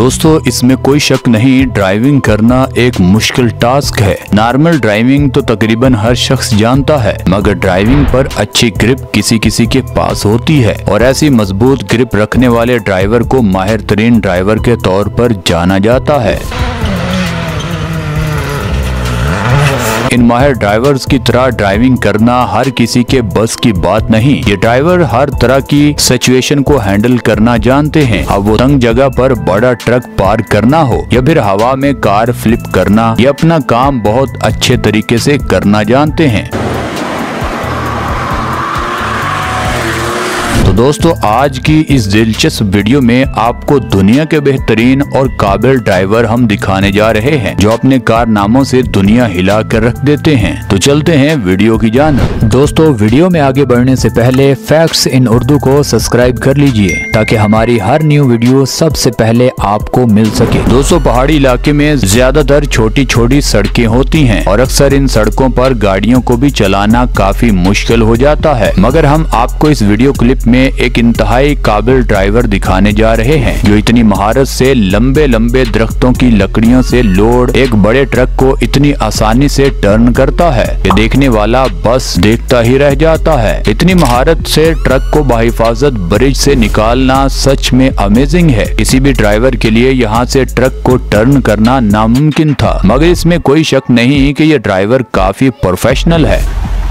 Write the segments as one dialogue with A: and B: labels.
A: दोस्तों इसमें कोई शक नहीं, ड्राइविंग करना एक मुश्किल टास्क है। नॉर्मल ड्राइविंग तो तकरीबन हर शख्स जानता है, मगर ड्राइविंग पर अच्छी ग्रिप किसी किसी के पास होती है और ऐसी मजबूत ग्रिप रखने वाले ड्राइवर को माहिर तरीन ड्राइवर के तौर पर जाना जाता है। इन माहिर ड्राइवर्स की तरह ड्राइविंग करना हर किसी के बस की बात नहीं। ये ड्राइवर हर तरह की सिचुएशन को हैंडल करना जानते हैं। अब वो तंग जगह पर बड़ा ट्रक पार्क करना हो या फिर हवा में कार फ्लिप करना, ये अपना काम बहुत अच्छे तरीके से करना जानते हैं। तो दोस्तों आज की इस दिलचस्प वीडियो में आपको दुनिया के बेहतरीन और काबिल ड्राइवर हम दिखाने जा रहे हैं, जो अपने कारनामों से दुनिया हिला कर रख देते हैं। तो चलते हैं वीडियो की जानिब।
B: दोस्तों वीडियो में आगे बढ़ने से पहले फैक्ट्स इन उर्दू को सब्सक्राइब कर लीजिए ताकि हमारी हर न्यू वीडियो सबसे पहले आपको मिल सके।
A: दोस्तों पहाड़ी इलाके में ज्यादातर छोटी छोटी सड़कें होती हैं और अक्सर इन सड़कों पर गाड़ियों को भी चलाना काफी मुश्किल हो जाता है, मगर हम आपको इस वीडियो क्लिप में एक इंतहाई काबिल ड्राइवर दिखाने जा रहे हैं, जो इतनी महारत से लंबे लंबे दरख्तों की लकड़ियों से लोड एक बड़े ट्रक को इतनी आसानी से टर्न करता है कि देखने वाला बस देखता ही रह जाता है। इतनी महारत से ट्रक को बाहिफाजत ब्रिज से निकालना सच में अमेजिंग है। किसी भी ड्राइवर के लिए यहाँ से ट्रक को टर्न करना नामुमकिन था, मगर इसमें कोई शक नहीं कि यह ड्राइवर काफी प्रोफेशनल है।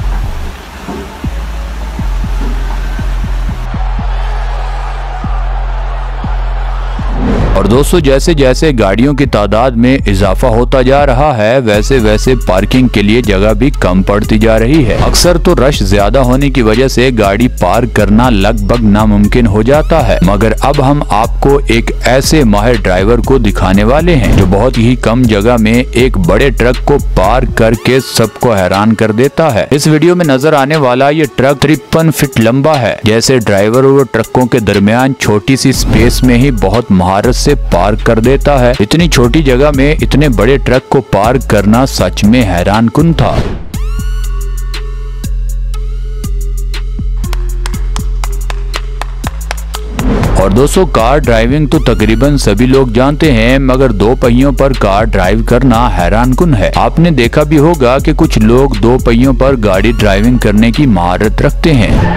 A: और दोस्तों जैसे जैसे गाड़ियों की तादाद में इजाफा होता जा रहा है, वैसे वैसे पार्किंग के लिए जगह भी कम पड़ती जा रही है। अक्सर तो रश ज्यादा होने की वजह से गाड़ी पार्क करना लगभग नामुमकिन हो जाता है, मगर अब हम आपको एक ऐसे माहिर ड्राइवर को दिखाने वाले हैं जो बहुत ही कम जगह में एक बड़े ट्रक को पार्क करके सबको हैरान कर देता है। इस वीडियो में नजर आने वाला ये ट्रक 53 फीट लंबा है। जैसे ड्राइवर और ट्रकों के दरमियान छोटी सी स्पेस में ही बहुत महारत से पार्क कर देता है। इतनी छोटी जगह में इतने बड़े ट्रक को पार्क करना सच में हैरानकुन था। और दोस्तों कार ड्राइविंग तो तकरीबन सभी लोग जानते हैं, मगर दो पहियों पर कार ड्राइव करना हैरानकुन है। आपने देखा भी होगा कि कुछ लोग दो पहियों पर गाड़ी ड्राइविंग करने की महारत रखते हैं,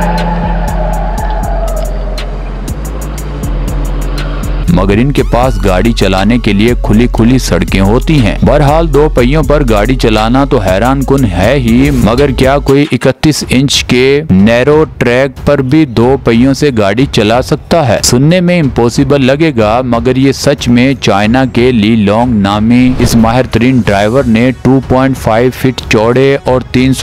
A: मगर इनके पास गाड़ी चलाने के लिए खुली खुली सड़कें होती हैं। बहरहाल दो पहियों पर गाड़ी चलाना तो हैरानकुन है ही, मगर क्या कोई 31 इंच के नैरो ट्रैक पर भी दो पहियों से गाड़ी चला सकता है? सुनने में इम्पॉसिबल लगेगा, मगर ये सच में चाइना के ली लोंग नामी इस माहिर तरीन ड्राइवर ने 2.5 फीट चौड़े और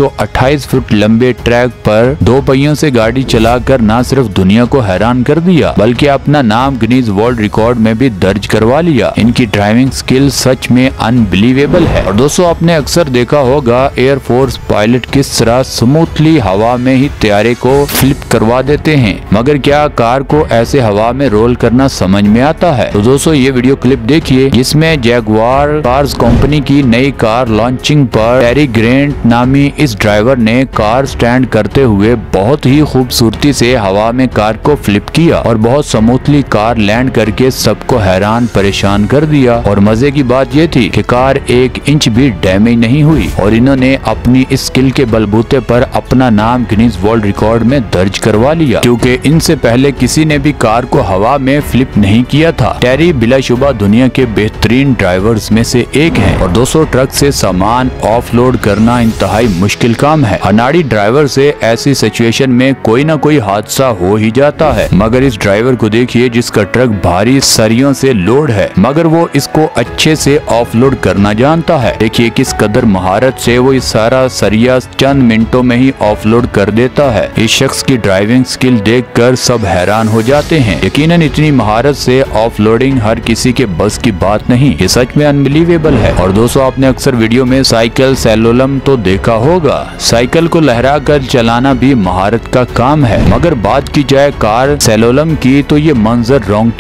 A: 328 फुट लंबे ट्रैक पर दो पहियों से गाड़ी चलाकर न सिर्फ दुनिया को हैरान कर दिया, बल्कि अपना नाम गिनीज वर्ल्ड रिकॉर्ड में भी दर्ज करवा लिया। इनकी ड्राइविंग स्किल सच में अनबिलीवेबल है। और दोस्तों आपने अक्सर देखा होगा एयरफोर्स पायलट किस तरह स्मूथली हवा में ही तैयारे को फ्लिप करवा देते हैं, मगर क्या कार को ऐसे हवा में रोल करना समझ में आता है? तो दोस्तों ये वीडियो क्लिप देखिए, जिसमें जैगुआर कार्स कंपनी की नई कार लॉन्चिंग पर टेरी ग्रेंट नामी इस ड्राइवर ने कार स्टैंड करते हुए बहुत ही खूबसूरती से हवा में कार को फ्लिप किया और बहुत स्मूथली कार लैंड करके सबको हैरान परेशान कर दिया। और मजे की बात ये थी कि कार 1 इंच भी डैमेज नहीं हुई और इन्होंने अपनी इस स्किल के बलबूते पर अपना नाम गिनीज वर्ल्ड रिकॉर्ड में दर्ज करवा लिया, क्योंकि इनसे पहले किसी ने भी कार को हवा में फ्लिप नहीं किया था। टेरी बिलाशुबा दुनिया के बेहतरीन ड्राइवर्स में से एक हैं। और 200 ट्रक से सामान ऑफलोड करना इंतहाई मुश्किल काम है। अनाड़ी ड्राइवर से ऐसी सिचुएशन में कोई ना कोई हादसा हो ही जाता है, मगर इस ड्राइवर को देखिए जिसका ट्रक भारी सरियों से लोड है, मगर वो इसको अच्छे से ऑफलोड करना जानता है। देखिए किस कदर महारत से वो इस सारा सरिया चंद मिनटों में ही ऑफलोड कर देता है। इस शख्स की ड्राइविंग स्किल देखकर सब हैरान हो जाते हैं। यकीनन इतनी महारत से ऑफलोडिंग हर किसी के बस की बात नहीं। ये सच में अनबिलीवेबल है। और दोस्तों आपने अक्सर वीडियो में साइकिल सेलोलम तो देखा होगा। साइकिल को लहरा कर चलाना भी महारत का काम है, मगर बात की जाए कार सेलोलम की तो ये मंजर रोंगटे खड़े कर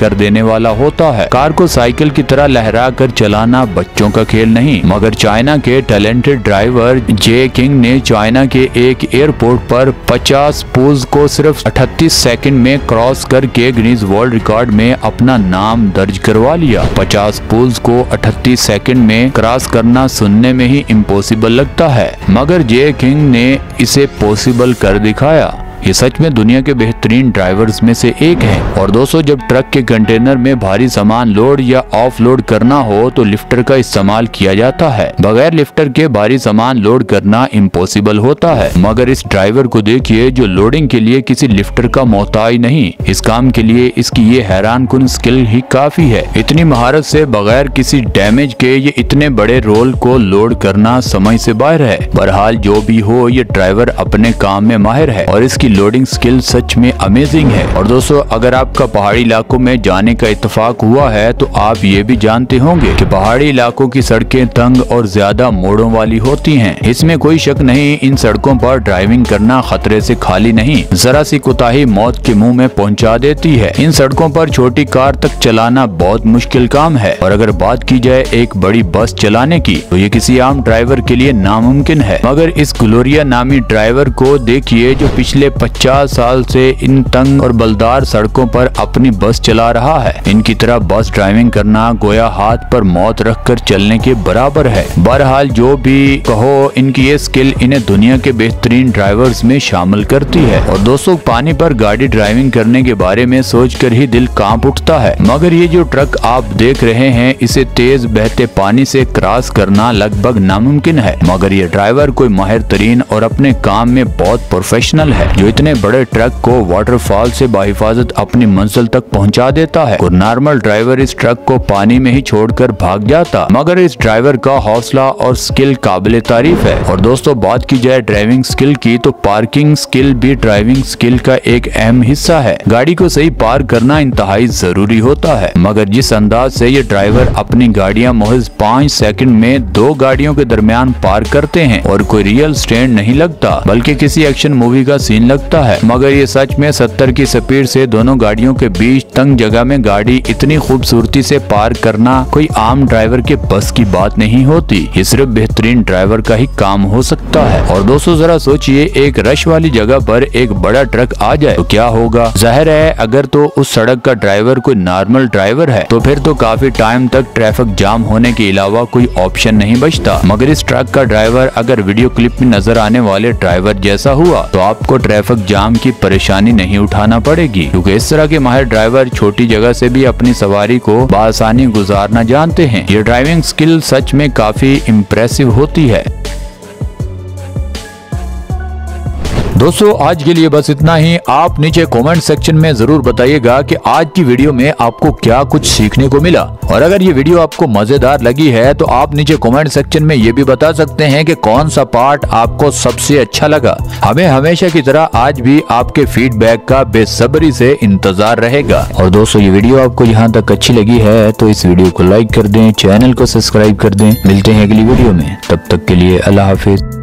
A: कर देने वाला होता है। कार को साइकिल की तरह लहरा कर चलाना बच्चों का खेल नहीं, मगर चाइना के टैलेंटेड ड्राइवर जे किंग ने चाइना के एक एयरपोर्ट पर 50 पूल्स को सिर्फ 38 सेकंड में क्रॉस करके गिनीज वर्ल्ड रिकॉर्ड में अपना नाम दर्ज करवा लिया। 50 पूल्स को 38 सेकंड में क्रॉस करना सुनने में ही इम्पॉसिबल लगता है, मगर जे किंग ने इसे पॉसिबल कर दिखाया। ये सच में दुनिया के बेहतरीन ड्राइवर्स में से एक है। और दोस्तों, जब ट्रक के कंटेनर में भारी सामान लोड या ऑफ लोड करना हो तो लिफ्टर का इस्तेमाल किया जाता है। बगैर लिफ्टर के भारी सामान लोड करना इम्पॉसिबल होता है, मगर इस ड्राइवर को देखिए जो लोडिंग के लिए किसी लिफ्टर का मोहताज नहीं। इस काम के लिए इसकी ये हैरान कुन स्किल ही काफी है। इतनी महारत से बगैर किसी डैमेज के ये इतने बड़े रोल को लोड करना समझ से बाहर है। बहरहाल जो भी हो, ये ड्राइवर अपने काम में माहिर है और इसकी लोडिंग स्किल सच में अमेजिंग है। और दोस्तों, अगर आपका पहाड़ी इलाकों में जाने का इत्तेफाक हुआ है तो आप ये भी जानते होंगे कि पहाड़ी इलाकों की सड़कें तंग और ज्यादा मोड़ों वाली होती हैं। इसमें कोई शक नहीं, इन सड़कों पर ड्राइविंग करना खतरे से खाली नहीं, जरा सी कोताही मौत के मुंह में पहुंचा देती है। इन सड़कों पर छोटी कार तक चलाना बहुत मुश्किल काम है, और अगर बात की जाए एक बड़ी बस चलाने की तो ये किसी आम ड्राइवर के लिए नामुमकिन है। मगर इस ग्लोरिया नामी ड्राइवर को देखिए जो पिछले 50 साल से इन तंग और बलदार सड़कों पर अपनी बस चला रहा है। इनकी तरह बस ड्राइविंग करना गोया हाथ पर मौत रखकर चलने के बराबर है। बहरहाल जो भी कहो, इनकी ये स्किल इन्हें दुनिया के बेहतरीन ड्राइवर्स में शामिल करती है। और दोस्तों, पानी पर गाड़ी ड्राइविंग करने के बारे में सोचकर ही दिल कांप उठता है। मगर ये जो ट्रक आप देख रहे हैं, इसे तेज बहते पानी से क्रॉस करना लगभग नामुमकिन है, मगर ये ड्राइवर कोई माहिर तरीन और अपने काम में बहुत प्रोफेशनल है, जो इतने बड़े ट्रक को वाटरफॉल से बाहिफाजत अपनी मंजिल तक पहुंचा देता है। और नॉर्मल ड्राइवर इस ट्रक को पानी में ही छोड़कर भाग जाता, मगर इस ड्राइवर का हौसला और स्किल काबिले तारीफ है। और दोस्तों, बात की जाए ड्राइविंग स्किल की तो पार्किंग स्किल भी ड्राइविंग स्किल का एक अहम हिस्सा है। गाड़ी को सही पार्क करना इंतहाई जरूरी होता है, मगर जिस अंदाज से ये ड्राइवर अपनी गाड़ियां महज 5 सेकंड में 2 गाड़ियों के दरमियान पार्क करते हैं और कोई रियल स्टैंड नहीं लगता, बल्कि किसी एक्शन मूवी का सीन लगता है। मगर ये सच में 70 की स्पीड से दोनों गाड़ियों के बीच तंग जगह में गाड़ी इतनी खूबसूरती से पार्क करना कोई आम ड्राइवर के बस की बात नहीं होती। ये सिर्फ बेहतरीन ड्राइवर का ही काम हो सकता है। और दोस्तों, जरा सोचिए, एक रश वाली जगह पर एक बड़ा ट्रक आ जाए तो क्या होगा। जाहिर है, अगर तो उस सड़क का ड्राइवर कोई नॉर्मल ड्राइवर है तो फिर तो काफी टाइम तक ट्रैफिक जाम होने के अलावा कोई ऑप्शन नहीं बचता। मगर इस ट्रक का ड्राइवर अगर वीडियो क्लिप में नजर आने वाले ड्राइवर जैसा हुआ तो आपको ट्रैफिक जाम की परेशानी नहीं उठाना पड़ेगी, क्योंकि इस तरह के माहिर ड्राइवर छोटी जगह से भी अपनी सवारी को बआसानी गुजारना जानते हैं। ये ड्राइविंग स्किल सच में काफी इम्प्रेसिव होती है। दोस्तों, आज के लिए बस इतना ही। आप नीचे कमेंट सेक्शन में जरूर बताइएगा कि आज की वीडियो में आपको क्या कुछ सीखने को मिला। और अगर ये वीडियो आपको मजेदार लगी है तो आप नीचे कमेंट सेक्शन में ये भी बता सकते हैं कि कौन सा पार्ट आपको सबसे अच्छा लगा। हमें हमेशा की तरह आज भी आपके फीडबैक का बेसब्री से इंतजार रहेगा। और दोस्तों, ये वीडियो आपको यहाँ तक अच्छी लगी है तो इस वीडियो को लाइक कर दें, चैनल को सब्सक्राइब कर दें। मिलते हैं अगली वीडियो में, तब तक के लिए अल्लाह हाफिज।